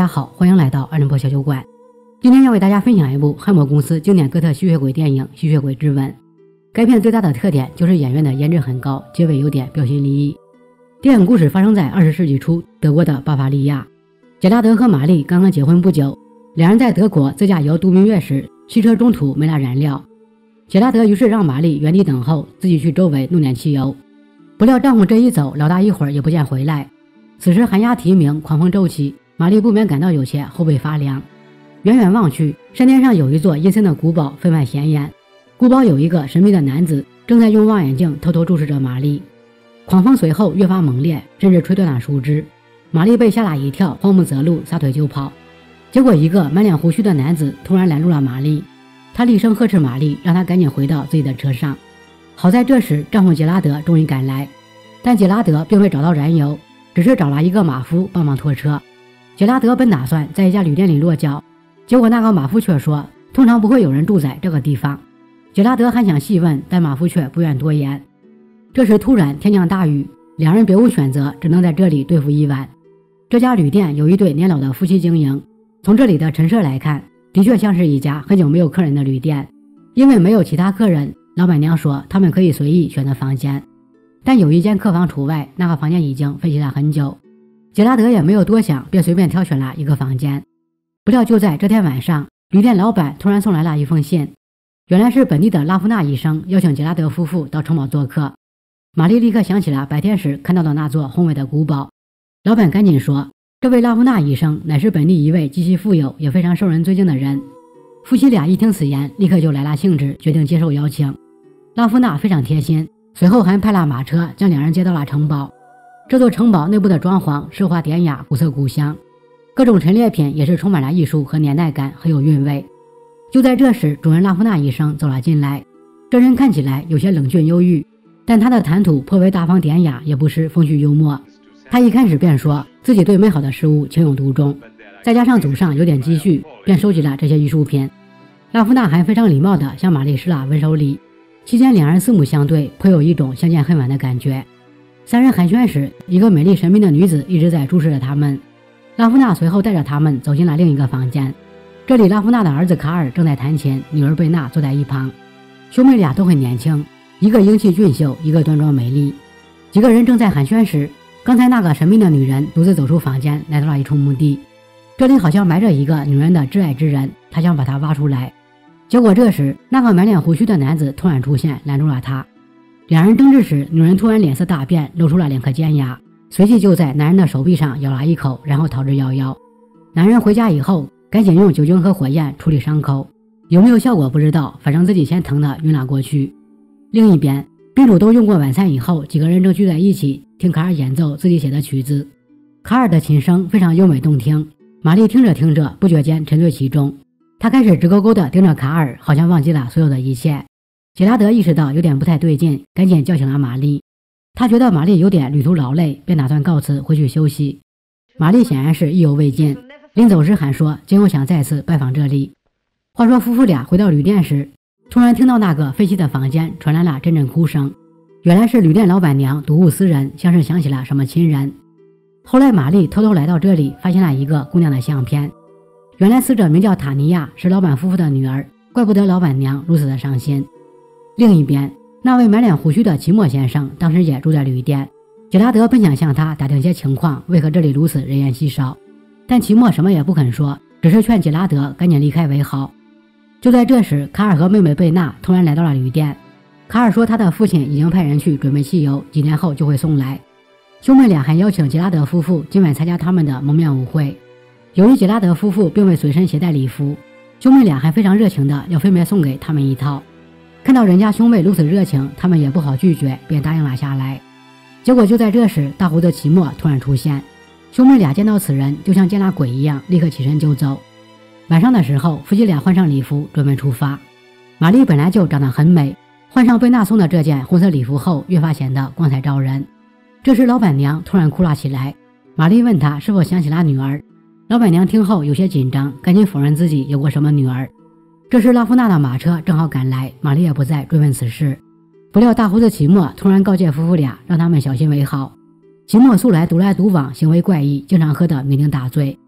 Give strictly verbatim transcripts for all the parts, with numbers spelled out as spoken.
家好，欢迎来到二人波小酒馆。今天要为大家分享一部汉默公司经典哥特吸血鬼电影《吸血鬼之吻》。该片最大的特点就是演员的颜值很高，结尾有点标新立异。电影故事发生在二十世纪初德国的巴伐利亚。杰拉德和玛丽刚刚结婚不久，两人在德国自驾游度蜜月时，汽车中途没了燃料。杰拉德于是让玛丽原地等候，自己去周围弄点汽油。不料丈夫这一走，老大一会儿也不见回来。此时寒鸦啼鸣，狂风骤起，玛丽不免感到有些后背发凉。远远望去，山巅上有一座阴森的古堡分外显眼。古堡有一个神秘的男子正在用望远镜偷偷注视着玛丽。狂风随后越发猛烈，甚至吹断了树枝。玛丽被吓了一跳，慌不择路，撒腿就跑。结果一个满脸胡须的男子突然拦住了玛丽，他厉声呵斥玛丽，让她赶紧回到自己的车上。好在这时丈夫杰拉德终于赶来，但杰拉德并未找到燃油，只是找了一个马夫帮忙拖车。杰拉德本打算在一家旅店里落脚，结果那个马夫却说通常不会有人住在这个地方。杰拉德还想细问，但马夫却不愿多言。这时突然天降大雨，两人别无选择，只能在这里对付一晚。这家旅店有一对年老的夫妻经营，从这里的陈设来看，的确像是一家很久没有客人的旅店。因为没有其他客人，老板娘说他们可以随意选择房间，但有一间客房除外，那个房间已经废弃了很久。杰拉德也没有多想，便随便挑选了一个房间。不料就在这天晚上，旅店老板突然送来了一封信，原来是本地的拉夫纳医生邀请杰拉德夫妇到城堡做客。玛丽立刻想起了白天时看到的那座宏伟的古堡，老板赶紧说，这位拉夫纳医生乃是本地一位极其富有也非常受人尊敬的人。夫妻俩一听此言，立刻就来了兴致，决定接受邀请。拉夫纳非常贴心，随后还派了马车将两人接到了城堡。这座城堡内部的装潢奢华典雅，古色古香，各种陈列品也是充满了艺术和年代感，很有韵味。就在这时，主人拉夫纳医生走了进来，这人看起来有些冷峻忧郁，但他的谈吐颇为大方典雅，也不失风趣幽默。他一开始便说自己对美好的事物情有独钟，再加上祖上有点积蓄，便收集了这些艺术品。拉夫纳还非常礼貌地向玛丽施了温手礼，期间两人四目相对，颇有一种相见恨晚的感觉。三人寒暄时，一个美丽神秘的女子一直在注视着他们。拉夫纳随后带着他们走进了另一个房间，这里拉夫纳的儿子卡尔正在弹琴，女儿贝娜坐在一旁。兄妹俩都很年轻，一个英气俊秀，一个端庄美丽。几个人正在寒暄时，刚才那个神秘的女人独自走出房间，来到了一处墓地。这里好像埋着一个女人的挚爱之人，她想把她挖出来。结果这时那个满脸胡须的男子突然出现，拦住了她。两人争执时，女人突然脸色大变，露出了两颗尖牙，随即就在男人的手臂上咬了一口，然后逃之夭夭。男人回家以后赶紧用酒精和火焰处理伤口，有没有效果不知道，反正自己先疼得晕了过去。另一边，宾主都用过晚餐以后，几个人正聚在一起听卡尔演奏自己写的曲子。卡尔的琴声非常优美动听，玛丽听着听着不觉间沉醉其中，她开始直勾勾地盯着卡尔，好像忘记了所有的一切。杰拉德意识到有点不太对劲，赶紧叫醒了玛丽。他觉得玛丽有点旅途劳累，便打算告辞回去休息。玛丽显然是意犹未尽，临走时还说今后想再次拜访这里。话说夫妇俩回到旅店时，突然听到那个废弃的房间传来了阵阵哭声，原来是旅店老板娘睹物思人，像是想起了什么亲人。后来玛丽偷偷来到这里，发现了一个姑娘的相片，原来死者名叫塔尼亚，是老板夫妇的女儿，怪不得老板娘如此的伤心。另一边，那位满脸胡须的齐默先生当时也住在旅店，杰拉德本想向他打听些情况，为何这里如此人烟稀少，但齐默什么也不肯说，只是劝杰拉德赶紧离开为好。就在这时，卡尔和妹妹贝娜突然来到了旅店。卡尔说他的父亲已经派人去准备汽油，几天后就会送来。兄妹俩还邀请杰拉德夫妇今晚参加他们的蒙面舞会。由于杰拉德夫妇并未随身携带礼服，兄妹俩还非常热情的要分别送给他们一套。看到人家兄妹如此热情，他们也不好拒绝，便答应了下来。结果就在这时，大胡子齐默突然出现，兄妹俩见到此人就像见了鬼一样，立刻起身就走。晚上的时候，夫妻俩换上礼服准备出发。玛丽本来就长得很美，换上贝娜送的这件红色礼服后，越发显得光彩照人。这时老板娘突然哭了起来，玛丽问她是否想起了女儿。老板娘听后有些紧张，赶紧否认自己有过什么女儿。这时拉夫纳的马车正好赶来，玛丽也不再追问此事。不料大胡子齐默突然告诫夫妇俩，让他们小心为好。齐默素来独来独往，行为怪异，经常喝得酩酊大醉。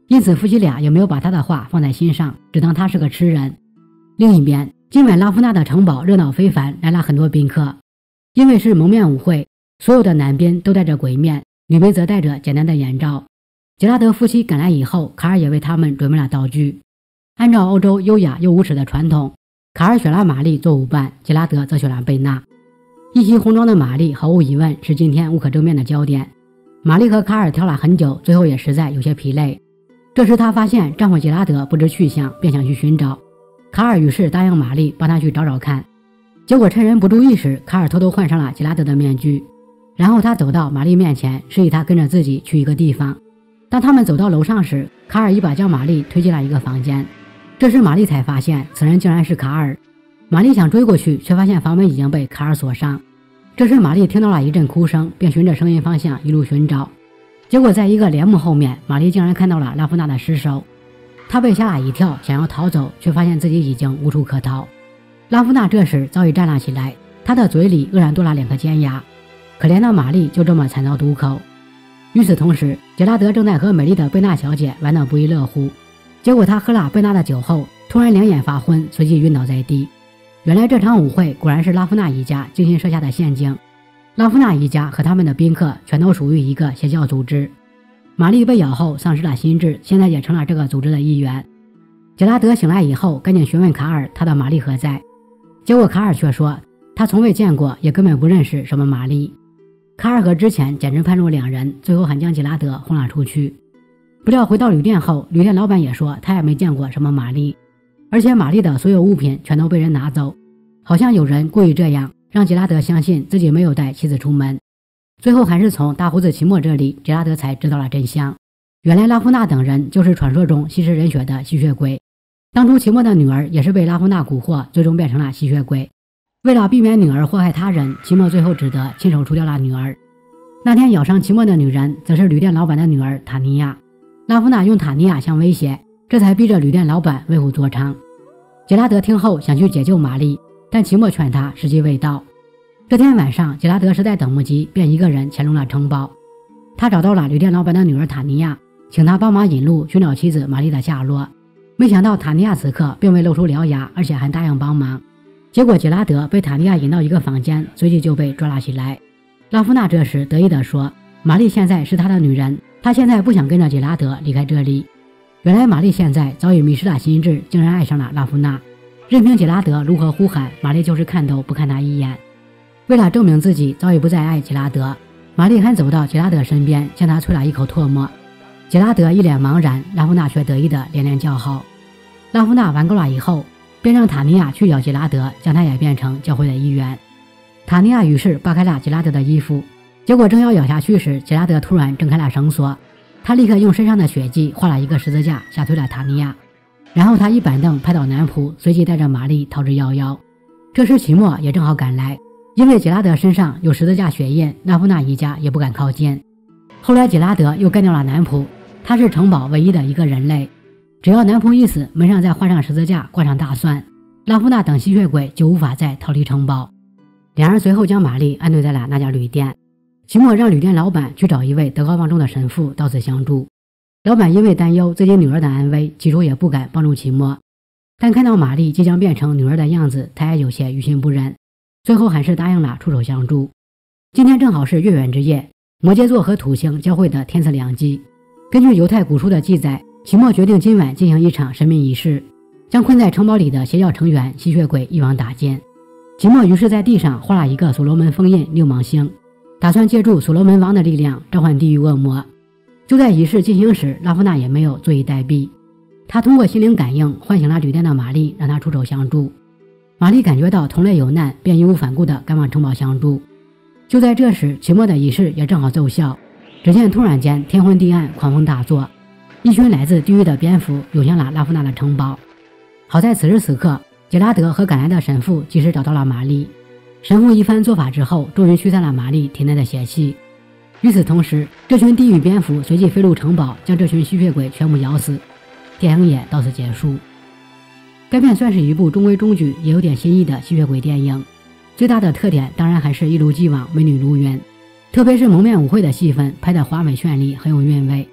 因此夫妻俩也没有把他的话放在心上，只当他是个痴人。另一边，今晚拉夫纳的城堡热闹非凡，来了很多宾客。因为是蒙面舞会，所有的男宾都戴着鬼面，女宾则戴着简单的眼罩。杰拉德夫妻赶来以后，卡尔也为他们准备了道具。按照欧洲优雅又无耻的传统，卡尔选了玛丽做舞伴，杰拉德则选了贝娜。一袭红装的玛丽毫无疑问是今天无可争辩的焦点。玛丽和卡尔挑了很久，最后也实在有些疲累。这时她发现丈夫杰拉德不知去向，便想去寻找。卡尔于是答应玛丽帮他去找找看。结果趁人不注意时，卡尔偷偷换上了杰拉德的面具，然后他走到玛丽面前，示意她跟着自己去一个地方。当他们走到楼上时，卡尔一把将玛丽推进了一个房间。这时玛丽才发现此人竟然是卡尔。玛丽想追过去，却发现房门已经被卡尔锁上。这时玛丽听到了一阵哭声，便循着声音方向一路寻找。结果在一个帘幕后面，玛丽竟然看到了拉夫纳的尸首。她被吓了一跳，想要逃走，却发现自己已经无处可逃。拉夫纳这时早已站了起来，他的嘴里愕然多了两颗尖牙。可怜的玛丽就这么惨遭毒口。与此同时，杰拉德正在和美丽的贝娜小姐玩得不亦乐乎。结果他喝了贝娜的酒后，突然两眼发昏，随即晕倒在地。原来这场舞会果然是拉夫纳一家精心设下的陷阱。拉夫纳一家和他们的宾客全都属于一个邪教组织。玛丽被咬后丧失了心智，现在也成了这个组织的一员。杰拉德醒来以后，赶紧询问卡尔他的玛丽何在。结果卡尔却说他从未见过，也根本不认识什么玛丽。卡尔和之前简直判若两人，最后还将杰拉德轰了出去。不料回到旅店后，旅店老板也说他也没见过什么玛丽，而且玛丽的所有物品全都被人拿走，好像有人故意这样让杰拉德相信自己没有带妻子出门。最后还是从大胡子齐莫这里，杰拉德才知道了真相。原来拉夫纳等人就是传说中吸食人血的吸血鬼。当初齐莫的女儿也是被拉夫纳蛊惑，最终变成了吸血鬼。为了避免女儿祸害他人，齐莫最后只得亲手除掉了女儿。那天咬伤齐莫的女人则是旅店老板的女儿塔尼亚。拉夫纳用塔尼亚相威胁，这才逼着旅店老板为虎作伥。杰拉德听后想去解救玛丽，但齐莫劝他时机未到。这天晚上，杰拉德实在等不及，便一个人潜入了城堡。他找到了旅店老板的女儿塔尼亚，请他帮忙引路寻找妻子玛丽的下落。没想到塔尼亚此刻并未露出獠牙，而且还答应帮忙。结果杰拉德被塔尼亚引到一个房间，随即就被抓了起来。拉夫纳这时得意地说，玛丽现在是他的女人，他现在不想跟着杰拉德离开这里。原来玛丽现在早已迷失了心智，竟然爱上了拉夫纳。任凭杰拉德如何呼喊，玛丽就是看都不看他一眼。为了证明自己早已不再爱杰拉德，玛丽还走到杰拉德身边，向他啐了一口唾沫。杰拉德一脸茫然，拉夫纳却得意的连连叫好。拉夫纳玩够了以后，便让塔尼亚去咬杰拉德，将他也变成教会的一员。塔尼亚于是扒开了杰拉德的衣服，结果正要咬下去时，杰拉德突然挣开了绳索，他立刻用身上的血迹画了一个十字架，吓退了塔尼亚。然后他一板凳拍倒男仆，随即带着玛丽逃之夭夭。这时齐莫也正好赶来，因为杰拉德身上有十字架血印，拉夫纳一家也不敢靠近。后来杰拉德又干掉了男仆，他是城堡唯一的一个人类。只要男仆一死，门上再画上十字架，挂上大蒜，拉夫纳等吸血鬼就无法再逃离城堡。两人随后将玛丽安顿在了那家旅店。齐莫让旅店老板去找一位德高望重的神父到此相助。老板因为担忧自己女儿的安危，起初也不敢帮助齐莫，但看到玛丽即将变成女儿的样子，他也有些于心不忍，最后还是答应了出手相助。今天正好是月圆之夜，摩羯座和土星交汇的天赐良机。根据犹太古书的记载，齐莫决定今晚进行一场神秘仪式，将困在城堡里的邪教成员吸血鬼一网打尽。齐莫于是在地上画了一个所罗门封印六芒星，打算借助所罗门王的力量召唤地狱恶魔。就在仪式进行时，拉夫纳也没有坐以待毙，他通过心灵感应唤醒了旅店的玛丽，让她出手相助。玛丽感觉到同类有难，便义无反顾地赶往城堡相助。就在这时，齐莫的仪式也正好奏效，只见突然间天昏地暗，狂风大作，一群来自地狱的蝙蝠涌向了拉夫纳的城堡。好在此时此刻，杰拉德和赶来的神父及时找到了玛丽。神父一番做法之后，终于驱散了玛丽体内的邪气。与此同时，这群地狱蝙蝠随即飞入城堡，将这群吸血鬼全部咬死。电影也到此结束。该片算是一部中规中矩也有点新意的吸血鬼电影，最大的特点当然还是一如既往美女如云，特别是蒙面舞会的戏份拍得华美绚丽，很有韵味。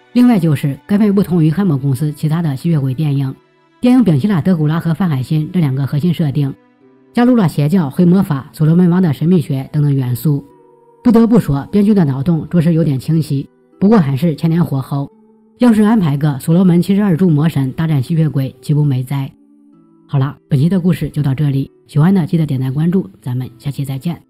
另外就是该片不同于汉默公司其他的吸血鬼电影，电影摒弃了德古拉和范海辛这两个核心设定，加入了邪教、黑魔法、所罗门王的神秘学等等元素。不得不说，编剧的脑洞着实有点清晰，不过还是前年火候。要是安排个所罗门七十二柱魔神大战吸血鬼，岂不美哉？好了，本期的故事就到这里，喜欢的记得点赞关注，咱们下期再见。